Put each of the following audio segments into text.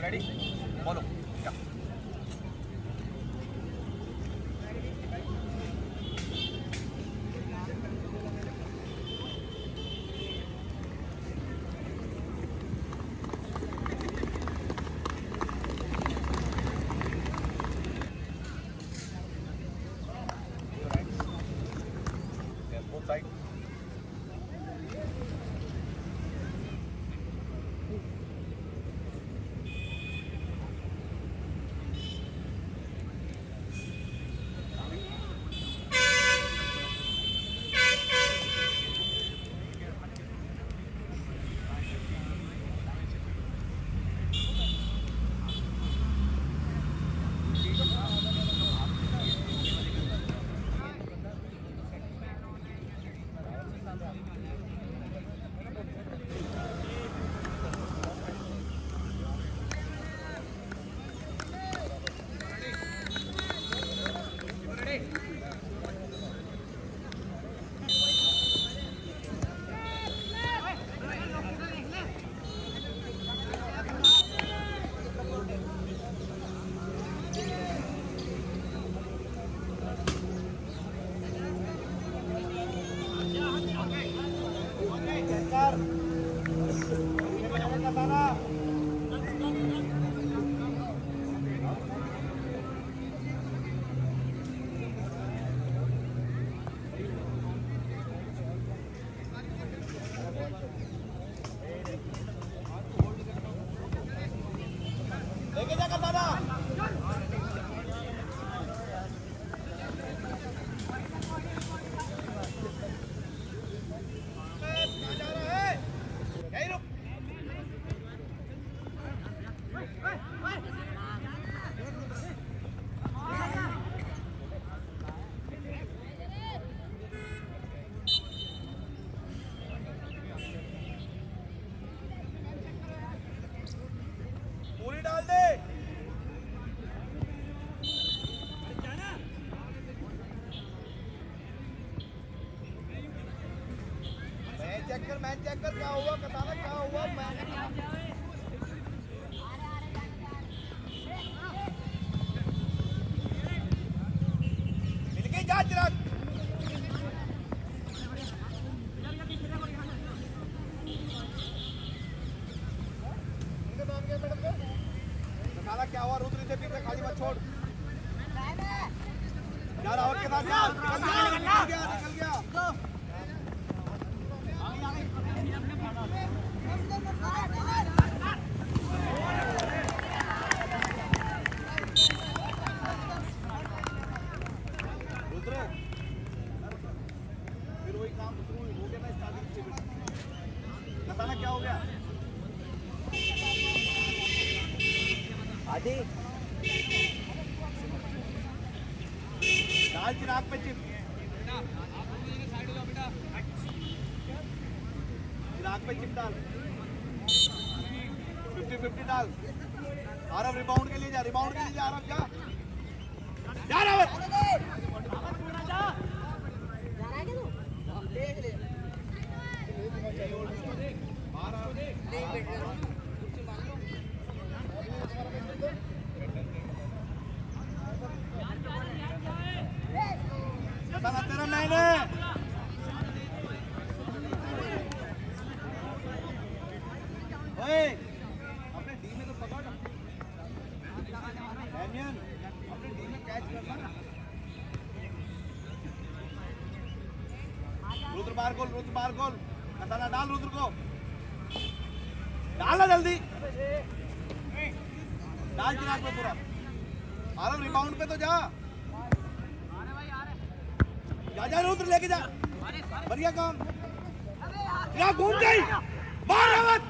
Ready follow side लेके जा दादा पूरी डाल दे मैच चेक कर क्या हुआ कताना क्या हुआ मिलके जा चिराग क्या हुआ रुद्र से पीछे खाली मत छोड़ जा रावत के साथ जा निकल गया रुद्र फिर वही काम शुरू हो गया ना स्टार्टिंग से बताना क्या हो गया आदि डाल चिराग पे चिप चिराग पे चिप डाल 50-50 डाल आरव रिबाउंड के लिए जा आरव जा रावत तेरा मैंने अपने टीम में तो पकड़ अपने टीम में कैच करना रुद्र बार गोल कताना डाल रुद्र को डालना जल्दी डाल चिराग पे पूरा आरव रिबाउंड पे तो जा रुद्र लेके जा बढ़िया काम चिराग घूम गई मार रावत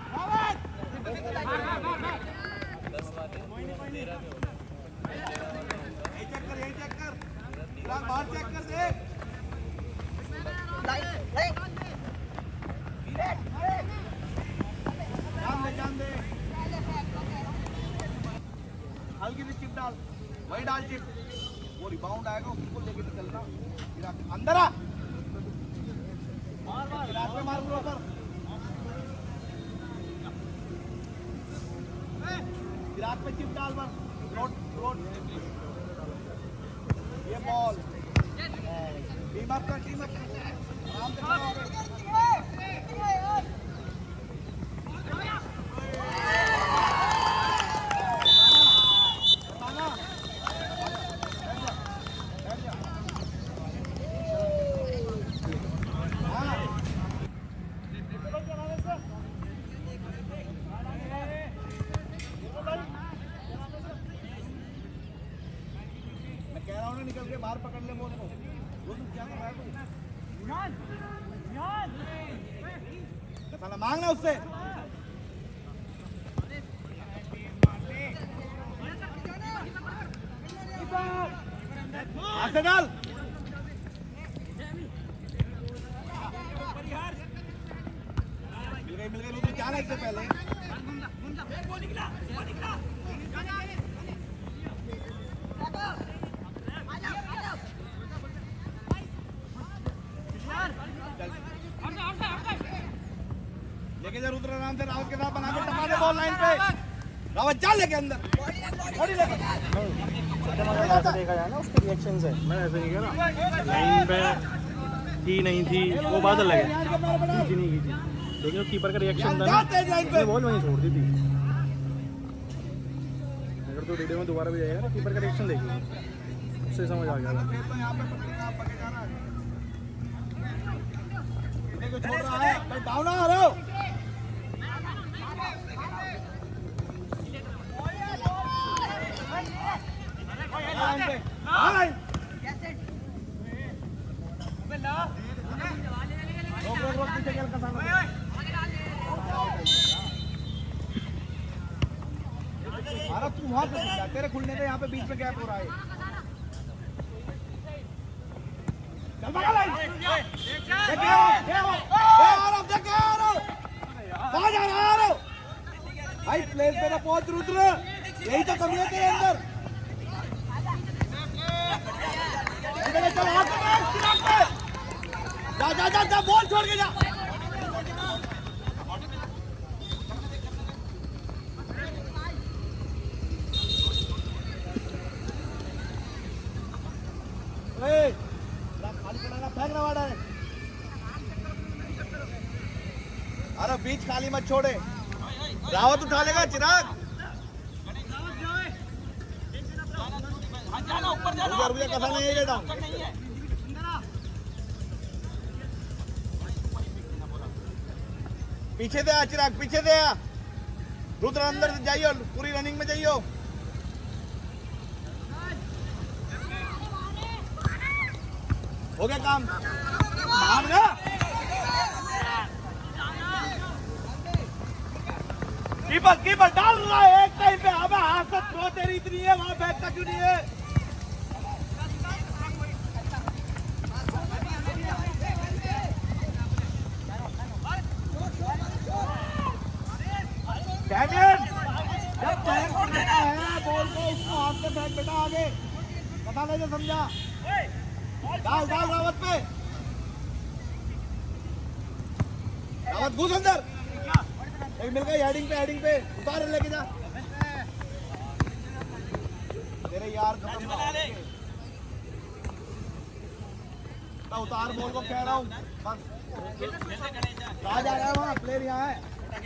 यही चेक कर चिराग बाहर चेक कर दे जान दे हल्की सी चिप डाल वही डाल चिप वो रिबाउंड आएगा उसको लेके निकलना अंदर आ चिराग पे मार ब्रोकर विराट पे चिप डाल बस रोड ये बॉल टीम अप कर आराम से निकल के बाहर पकड़ ले बॉल को। वो तुम क्या कर रहा है तू? साला मांगना उससे। हाथ से डाल। मिल गई तू क्या इससे पहले। लेके जा रुद्र आराम से रावत के साथ बना के टपा दे बॉल लाइन पे। रावत चल लेके अंदर बॉडी लेके ऐसा देखा जाए ना उसके रिएक्शन से। मैं ऐसे नहीं कह रहा लाइन पे थी नहीं थी वो बात अलग है, खींची नहीं खींची, लेकिन कीपर का रिएक्शन था ना, बॉल वहीं छोड़ दी थी। अगर तो वीडियो में दोबारा भी जाएगा ना कीपर का रिएक्शन देखिए, उससे समझ आ गया। छोड़ रहा है डाउन आ रहा हो। तू वहां पे तेरे खुलने पे यहाँ पे बीच में गैप हो रहा है। चल भागा लाइन। कहाँ जा रहा है भाई? प्लेस पे ना पहुंच रुद्र, यही तो कमी है तेरे अंदर। जा बॉल छोड़ के जा। खाली पड़ा फेंक रहा है। अरे बीच खाली मत छोड़े। रावत उठा लेगा चिराग। रुपया कसा नहीं है डाउन। पीछे दे चिराग, पीछे दे। रुद्र अंदर से जाइयो, पूरी रनिंग में जाइयो। हो गया काम। कीपर डाल रहा है एक टाइम पे। अब हाथ से थ्रो तेरी इतनी है, वहां फेंकता क्यों नहीं है? डैमियन जब चैन को देना है बॉल को, उसको हाथ से फेंक बेटा आगे। पता नहीं जो समझा। डाल रावत पे। रावत घुस अंदर। एक मिल गई हेडिंग पे उतार लेके जा। तेरे यार उतार बॉल को कह रहा हूँ बस। कहाँ जा रहा है वहाँ? प्लेयर यहाँ है।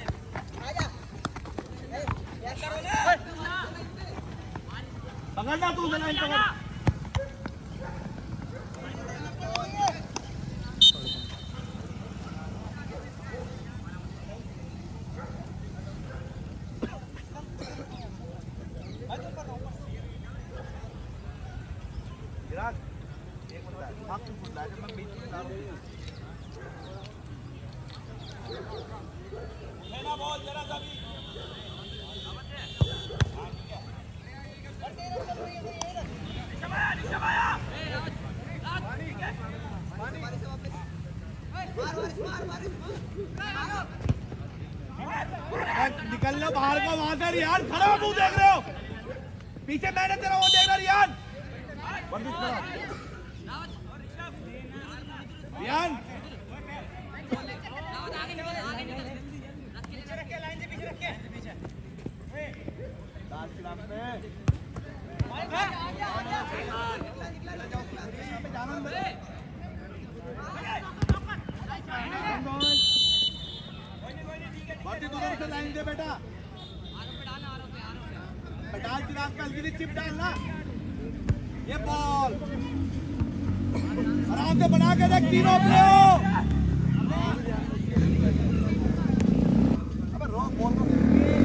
पकड़ना तू लाइन पकड़। चिराग एक मिनट बॉल जरा सा भी। निकल लो बाहर को वहां से। रियान खड़ा हो, मुंह देख रहे हो पीछे। मैंने तेरा वो देख रहा रियान। रियान लाइन दे बेटा, डाल चिराग पे हल्की सी चिप डालना। ये बॉल आराम से बना के देख, तीनों प्ले हो। अबे रो बॉल को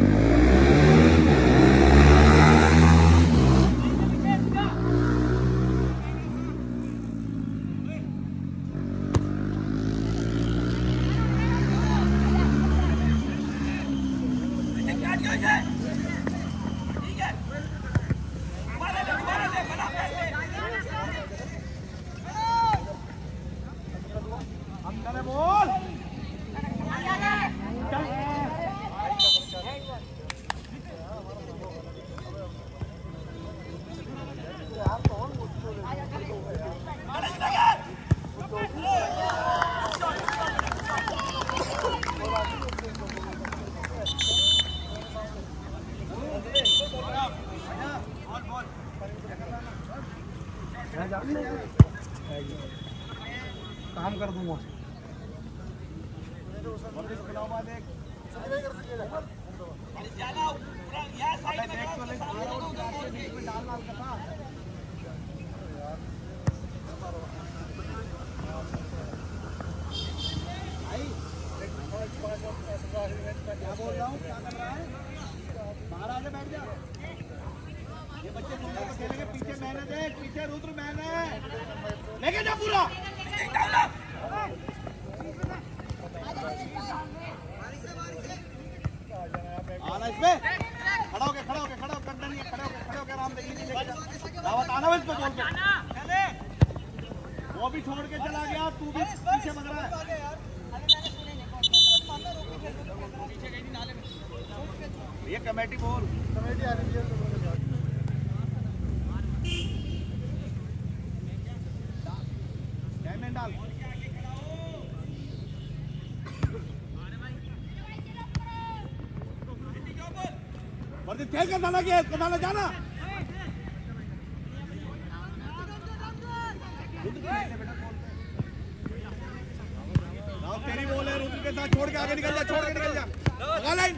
काम कर दूंगा। क्या बोल रहा हूँ, क्या कर रहा है? बाहर आके बैठ जा। ये बच्चे खेलेंगे, पीछे मैंने देख, पीछे रुद्र मैंने लेके जा पूरा। आना इसमें, खड़ा हो करना नहीं है, खड़े हो के आराम से लेके जा। दावत आना इस पे बोल के, वो भी छोड़ के चला गया, तू भी पीछे भाग रहा है। ये कमेटी बोल, कमेटी आ रही है। डाल खेल कर जाना, जाना। तेरी बोल है, रुद्र के साथ छोड़ के आगे निकल जा, भगा लाइन।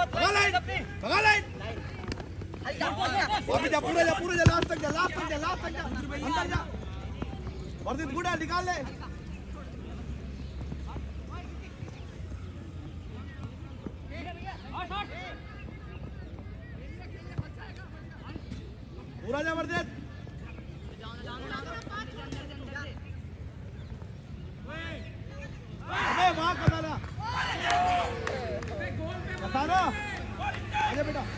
वापस जा, पूरा जा, लास्ट तक जा, अंदर जा। वर्दित गुड़ा निकाल ले। पूरा जा वर्दित। अबे वहां कसाना आजा बेटा।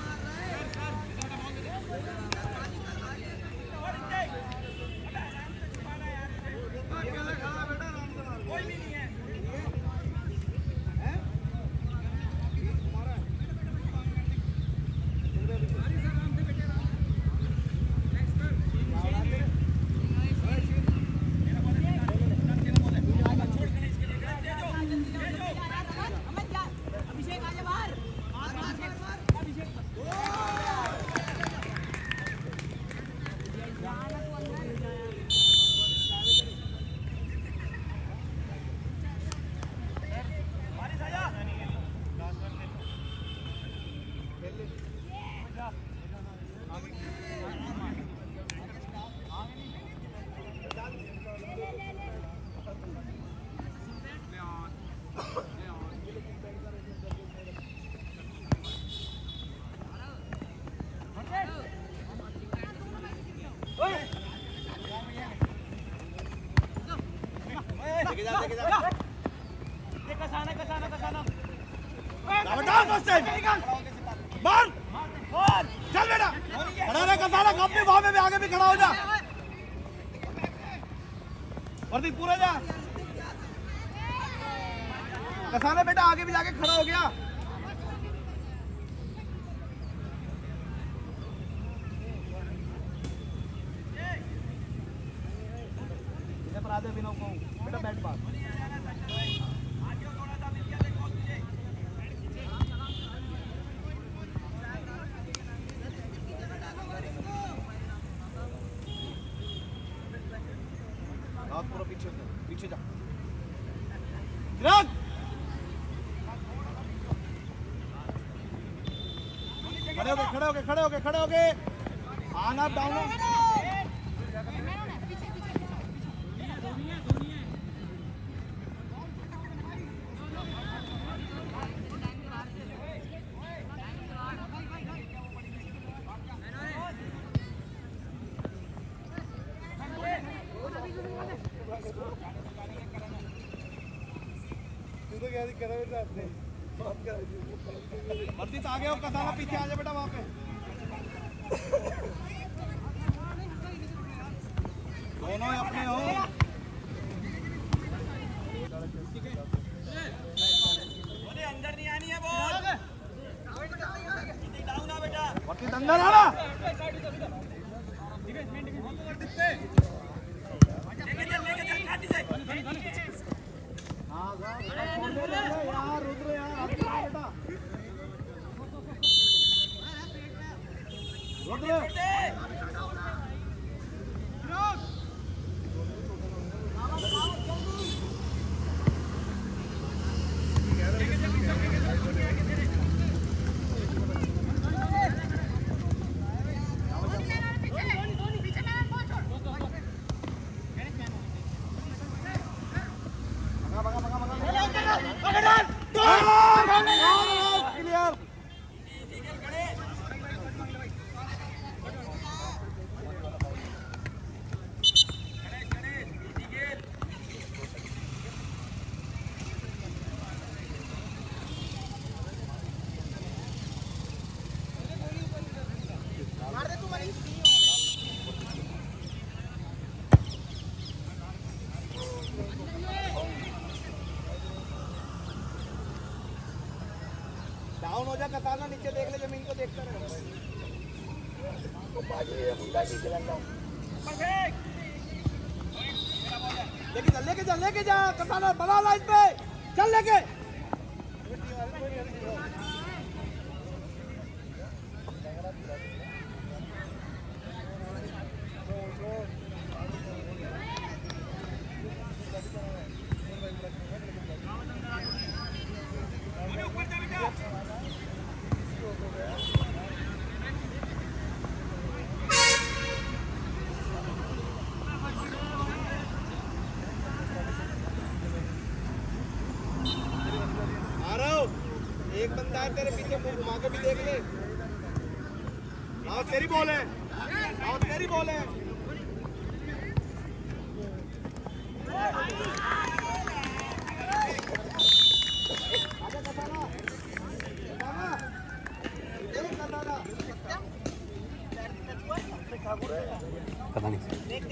चल बेटा, खड़ा रह कसाना, अपने भाव में आगे भी खड़ा हो जा। वर्दी पूरा जा। कसाना बेटा आगे भी जाके खड़ा हो गया। विनोद को बेटा बैट पास। पीछे जा खड़े हो गए आना डाउन वर्दित आगे हो कसाना पीछे आ जा बेटा वहां पे दोनों अपने हो अंदर नहीं आनी है बॉल डाउन आ बेटा वर्दित अंदर आना यार रुद्र यार बेटा रुद्र डाउन हो जा कसाना नीचे देख ले जमीन को देखता रहे लेके जा कसाना बना लाइन पे चल लेके एक बंदा है तेरे पीछे मुंह घुमा के भी देख ले और तेरी बॉल है पता नहीं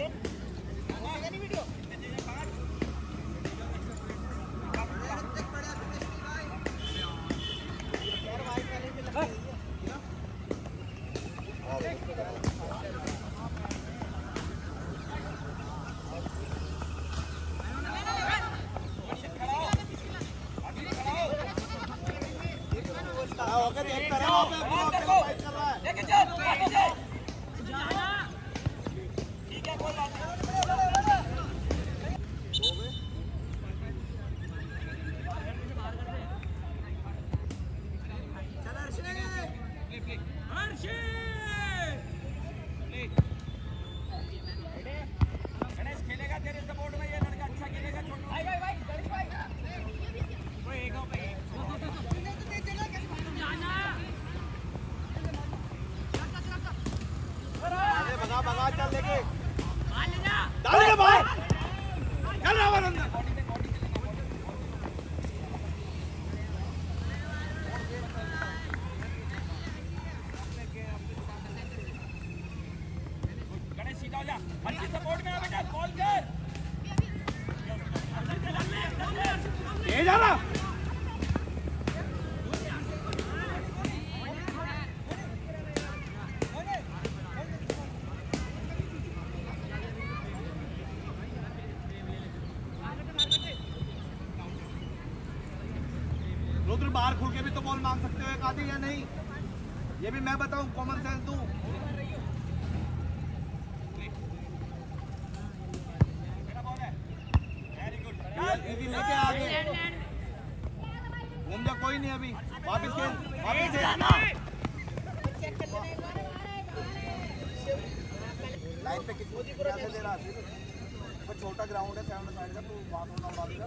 भगा चल लेके डाल दे बाहर चल रहा है अंदर गणेश सीधा हो जा अच्छी सपोर्ट में आ बेटा कॉल कर ये जा रहा रुद्र बाहर खुल के भी तो बॉल मांग सकते हो एक आधी या नहीं ये भी मैं बताऊं कॉमन सेंस दूं मेरा बॉल है दीदी लेके आगे घूम जा, कोई नहीं अभी, वापस खेल, वापस जाना लाइन पे किसी कैसे दे रहा है, वो छोटा ग्राउंड है साइड का, तो वहाँ होना वाला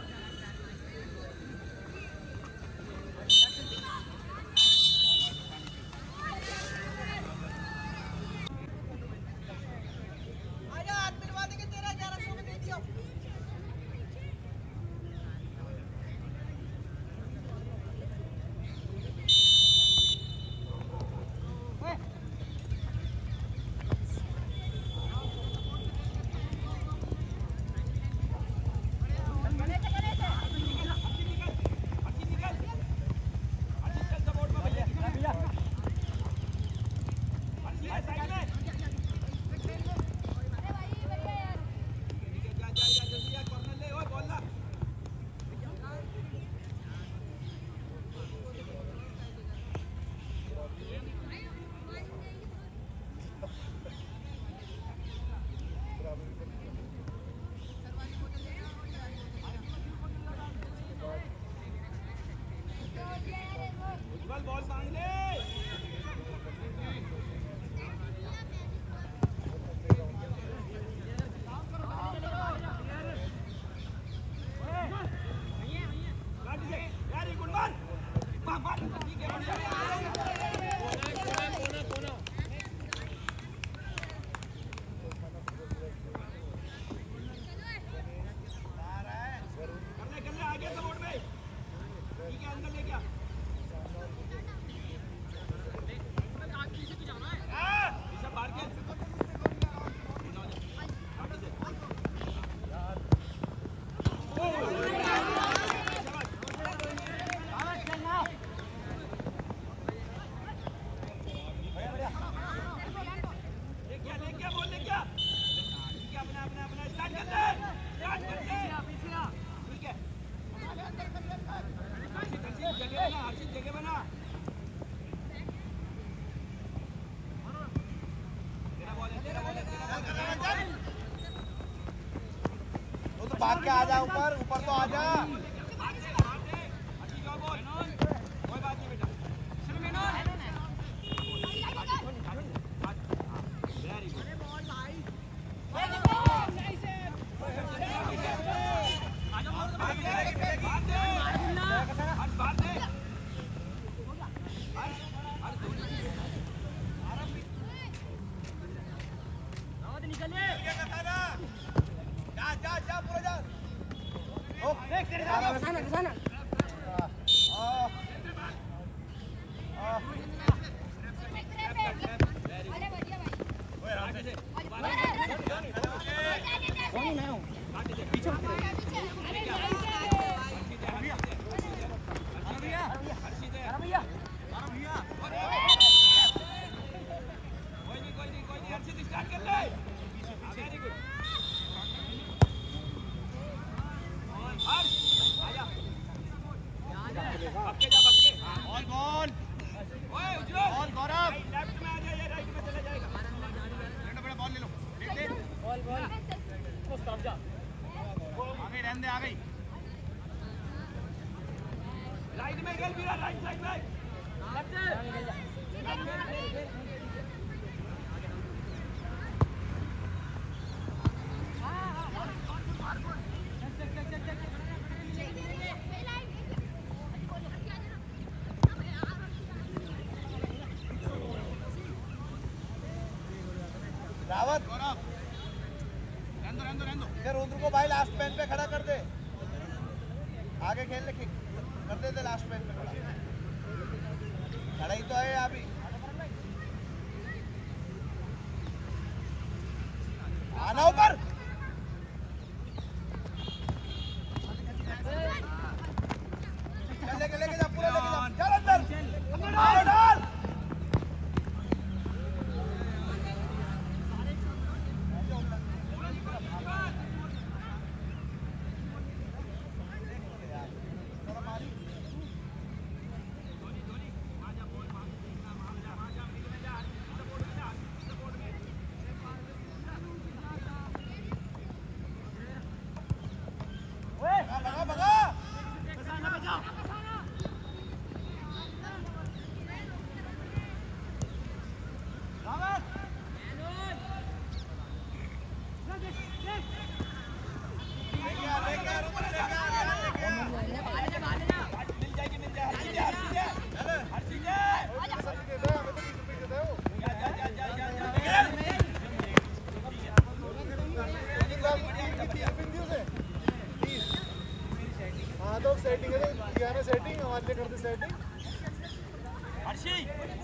भाग के आ जा, ऊपर ऊपर तो आ जा। राइट में खेल बीरा, राइट साइड में रावत इधर रुद्र को भाई लास्ट पेन पे खड़ा कर दे, आगे खेलने की कर दे, लास्ट पेन पे खड़ा ही तो है अभी। आना ऊपर, लेके जा, पूरा लेके जा, चल अंदर, डाल।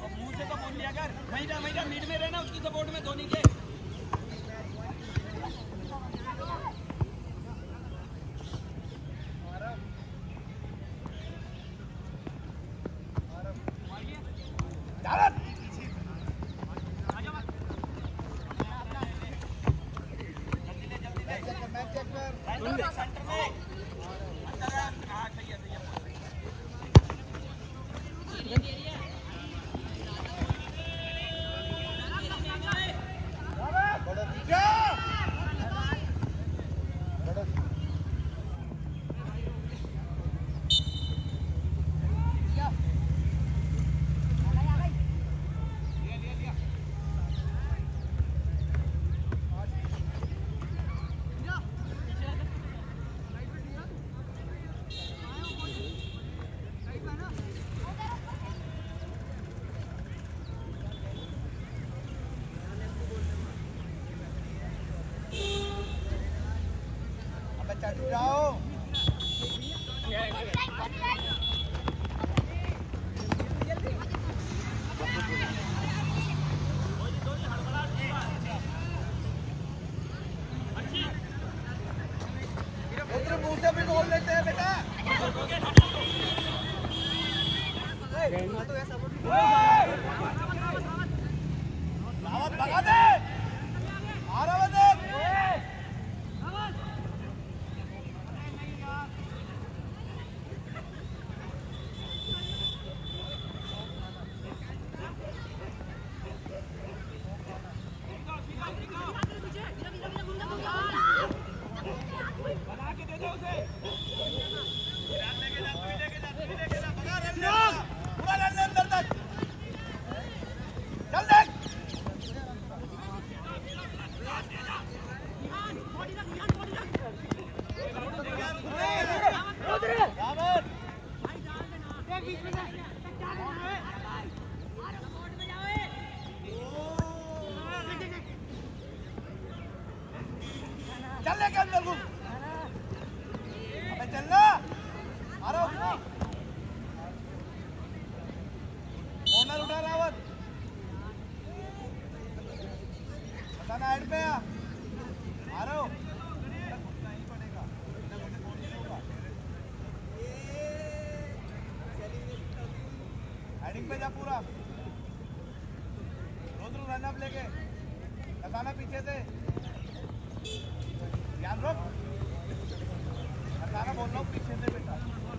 मुंह से तो बोल लिया कर, महिला मीट में रहना उसकी सपोर्ट में धोनी के। जाओ मुंह से भी बोल लेते हैं बेटा। भगा दे आ रहा है। चलने के अंदर घुस, अबे चलना आ रहा हूँ। कॉर्नर उठा रावत, बताना एंड पे आ रहा हूँ। नहीं पड़ेगा, हेडिंग पे जा पूरा, रोज रन अप लेके बताना पीछे से ध्यान रख, बताना बोल रहा हूँ पीछे से बेटा।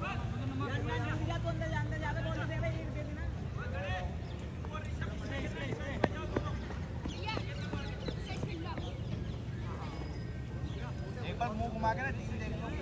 एक बार मुंह घुमा के ना टीवी देख लो।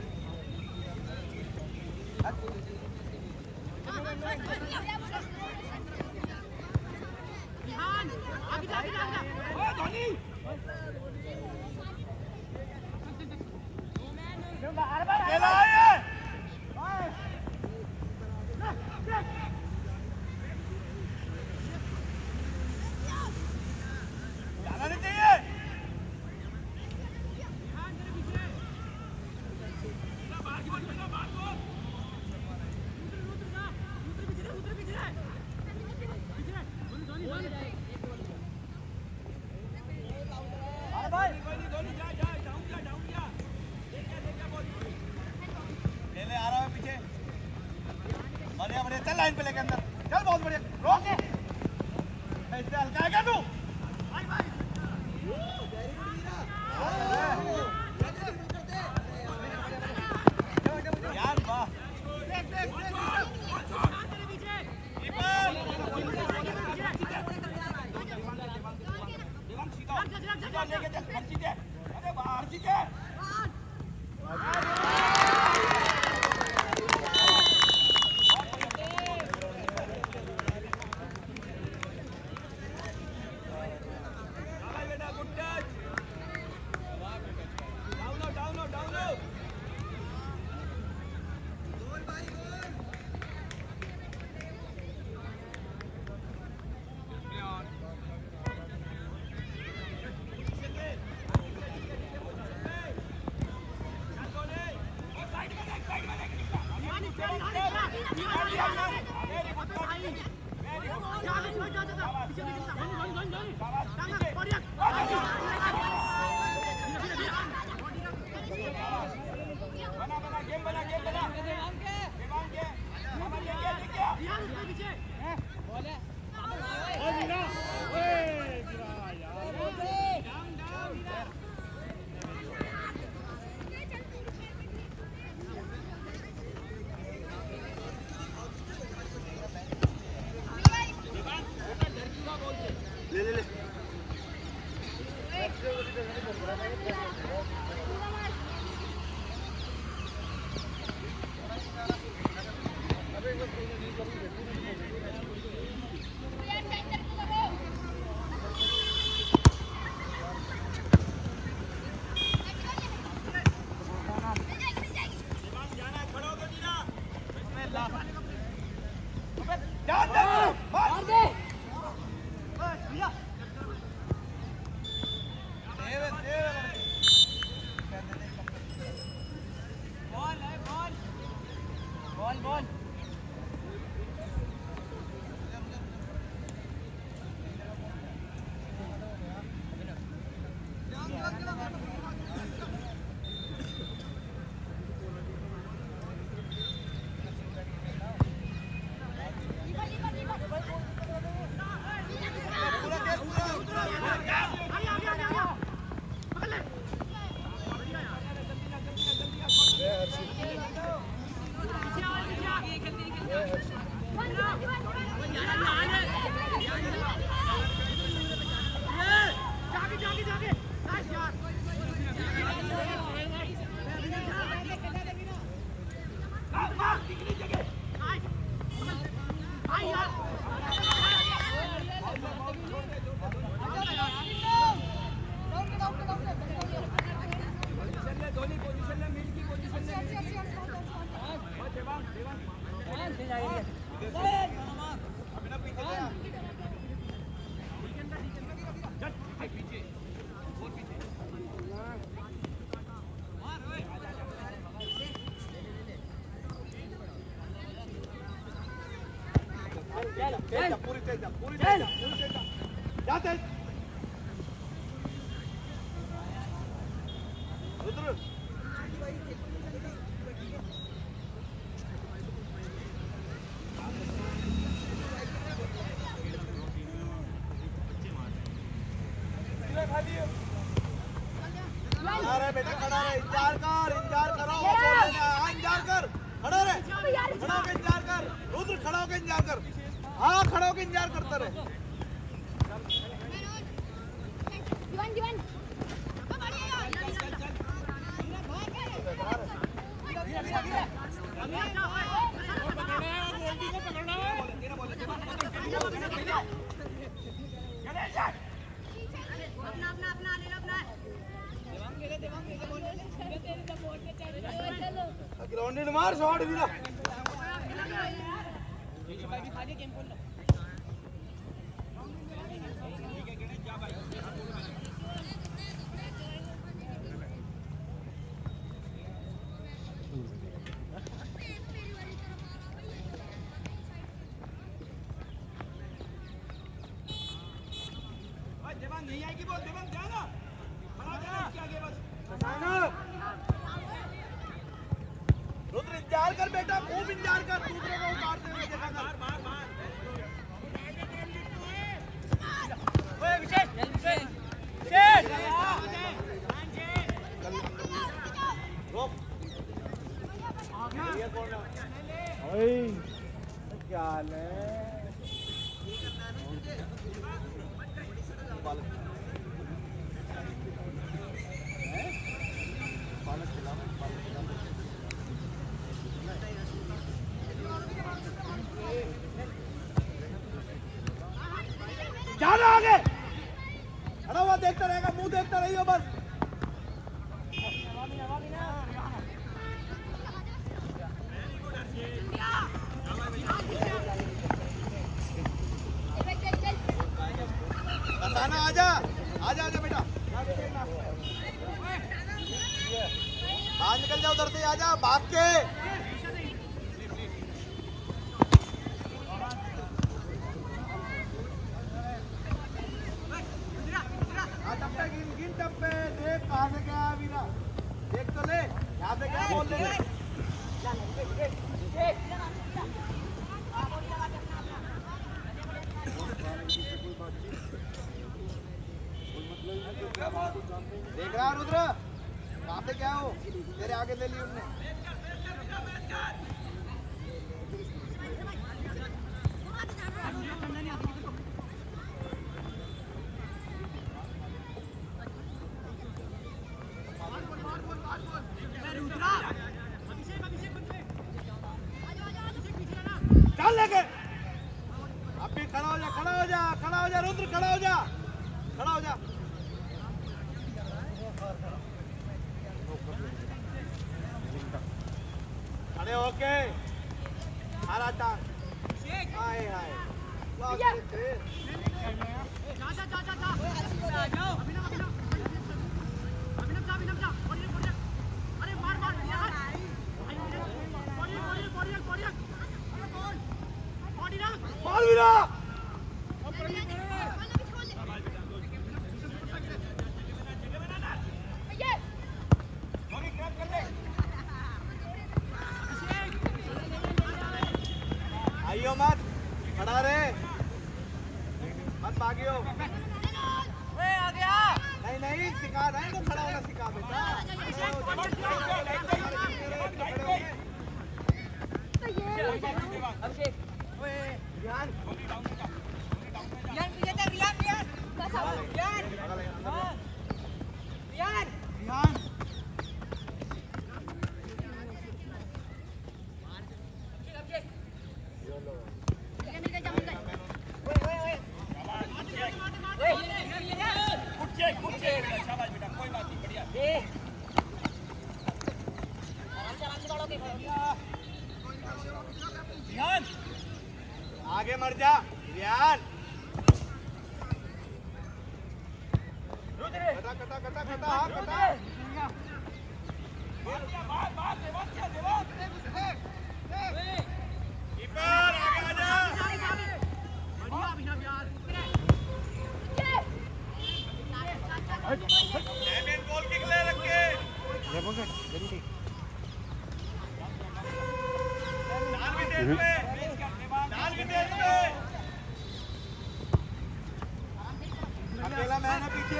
चल लाइन पे लेके अंदर चल, बहुत बढ़िया, रोक इससे हल्का है क्या तू? यार वाह, अरे बाहर सीखे बेटा खड़ा रहे, इंतजार करो, इंतजार कर, खड़ा रहे, खड़ा होकर इंतजार कर, रुद्र खड़ा होकर इंतजार कर, हाँ खड़ा होकर इंतजार करता रहे। ग्राउंड मार शॉट भी ना नहीं आएगी बोल देवांग जाना इसके आगे बस रुद्र इंतजार कर बेटा, खूब इंतजार कर, दूसरों को उतारते हुए देखा कर। ओए विशेष रोक ये कौन है? ओए क्या हाल है? जाना आगे, खड़ा हुआ देखता रहेगा, मुंह देखता रहियो बस। बताना आजा आजा आजा बेटा, बाहर निकल जाओ उधर से, आजा भाग के। रुद्रा देख तो ले यहाँ पे क्या बोल रहे हैं देख रहा रुद्र कहाँ पे क्या हो तेरे आगे ले ली उनने चल लेके अब भी खड़ा हो जा रुद्र खड़ा हो जा खड़े होके हरा टांग हाय बॉल विरा आइयो मत खड़ा रे मत भागियो नहीं सिखा रहे हैं तो खड़ा होना सिखा बेटा आगे मर जा रियान कटा कीपर आगे आजा गोल किक ले रखे अकेला मैं ना पीछे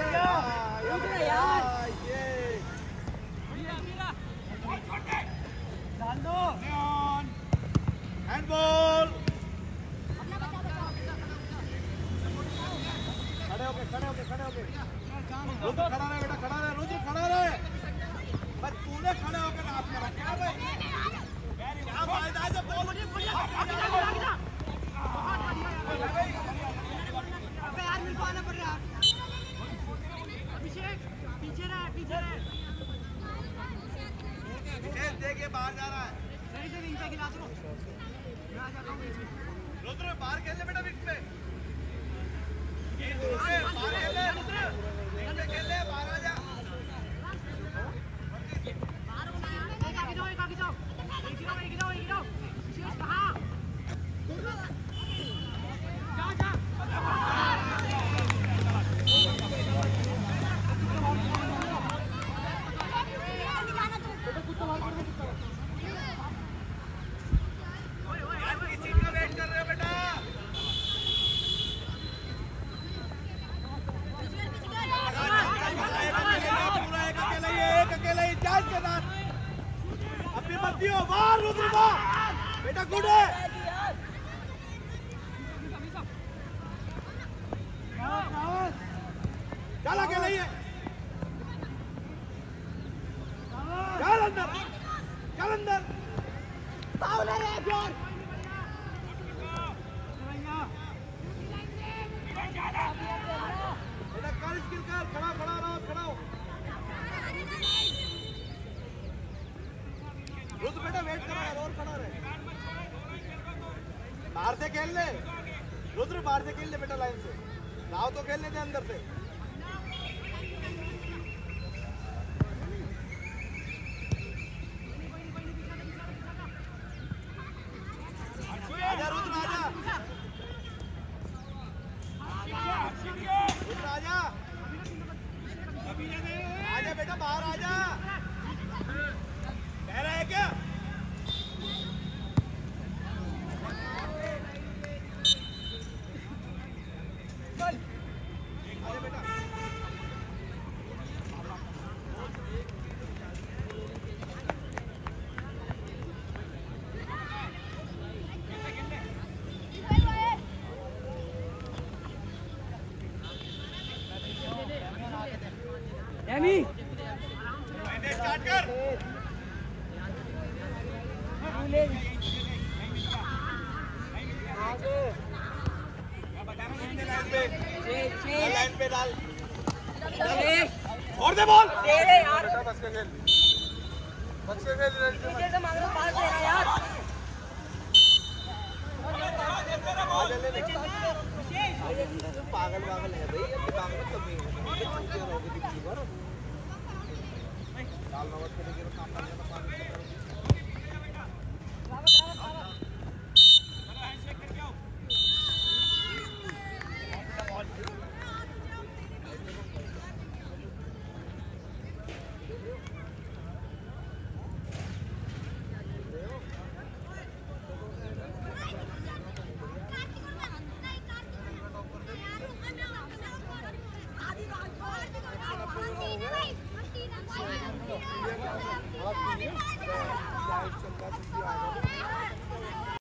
हैंडबॉल खड़े होके रुद्र खड़ा रहे बेटा रुद्र खड़ा रहे बस तूने खड़े होकर नाप में रखा भाई क्या फायदा है जब बॉल देखिए बाहर जा रहा है रुद्र बाहर खेल ले बेटा विकेट पे बाहर खेल ले बाहर आ जा बेटा गुड है चल आगे लाइए चल अंदर फाउल है रे प्यार बेटा कर स्किल कर खड़ा रहो रुद्र बेटा वेट करो यार और खड़ा रहे बाहर से खेल ले रुद्र बाहर से खेल ले बेटा लाइन से राव तो खेलने दे अंदर से आजा रुद्र आजा बेटा बाहर आजा स्टार्ट कर लाइन पे डाल छोड़ दे बॉल बच के खेल पागल पागल है भाई दिमाग में कमी है